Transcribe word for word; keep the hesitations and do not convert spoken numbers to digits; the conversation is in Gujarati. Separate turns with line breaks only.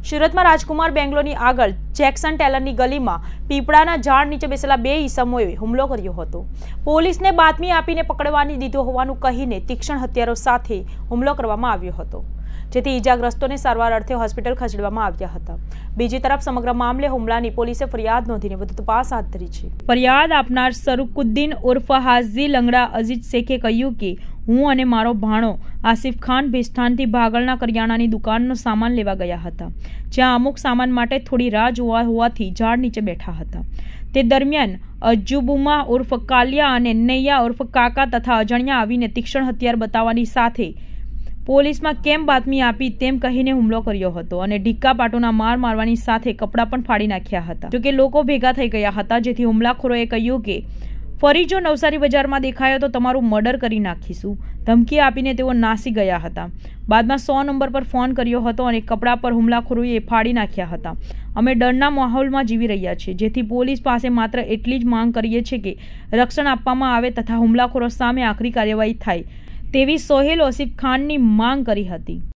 સુરતમાં રાજકુમાર બેંગ્લોરની આગળ જેક્સન ટેલરની ગલીમાં પીપળાના ઝાડ નીચે બેસેલા બે ઈસમોએ હુમલો કર્યો હતો। પોલીસને બાતમી આપીને પકડવાની દીધો હોવાનું કહીને તીક્ષ્ણ હથિયારો સાથે હુમલો કરવામાં આવ્યો હતો, જેથી ઈજાગ્રસ્તોને સારવાર અર્થે હોસ્પિટલ ખસેડવામાં આવ્યા હતા। બીજી તરફ સમગ્ર મામલે હુમલાની પોલીસે ફરિયાદ નોંધીને વધુ તપાસ હાથ ધરી છે। ફરિયાદ આપનાર સરુકુદ્દીન ઉર્ફ હાજી લંગડા અજીત શેખે કહ્યું કે હું અને મારો ભાણો આસિફ ખાન ભેસ્તાનથી ભાગળના કરિયાણાની દુકાનનો સામાન લેવા ગયા હતા, જ્યાં અમુક સામાન માટે થોડી રાહ જોવા હોવાથી ઝાડ નીચે બેઠા હતા। તે દરમિયાન અજ્જુબુમા ઉર્ફ કાલિયા અને નૈયા ઉર્ફ કાકા તથા અજાણ્યા આવીને તીક્ષ્ણ હથિયાર બતાવવાની સાથે પોલીસમાં કેમ બાતમી આપી તેમ કહીને હુમલો કર્યો હતો અને ઢીક્કા પાટોના માર મારવાની સાથે કપડાં પણ ફાડી નાખ્યા હતા। જોકે લોકો ભેગા થઈ ગયા હતા, જેથી હુમલાખોરોએ કહ્યું કે ફરી જો નવસારી બજારમાં દેખાયો તો તમારું મર્ડર કરી નાખીશું। ધમકી આપીને તેઓ નાસી ગયા હતા। બાદમાં સો નંબર પર ફોન કર્યો હતો અને કપડા પર હુમલાખોરોએ ફાડી નાખ્યા હતા। અમે ડરના માહોલમાં જીવી રહ્યા છીએ, જેથી પોલીસ પાસે માત્ર એટલી જ માંગ કરીએ છીએ કે રક્ષણ આપવામાં આવે તથા હુમલાખોરો સામે આકરી કાર્યવાહી થાય તેવી સોહેલ ઓસિફ ખાનની માંગ કરી હતી।